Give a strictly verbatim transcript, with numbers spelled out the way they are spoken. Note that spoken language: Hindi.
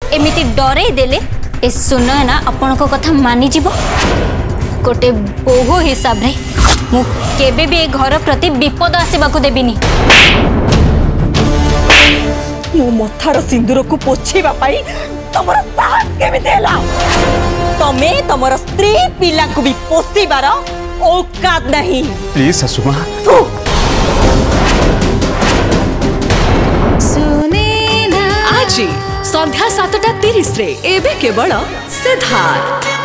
एमिति डरे देले ए सुनयना आपण को कथा मानि जीवो गोटे बोहू हिसाब रे मु केबे भी ए घर प्रति विपद आसीबा को देबिनी। मो मथार सिंदूर को पोछेबा पाई तमरा साहस केबे देला? तमे तमर स्त्री पिला को भी पोसीबार औकात नहीं। प्लीज सासुमा आज संध्या सातटा तीस रे एबे केवल सिद्धार्थ।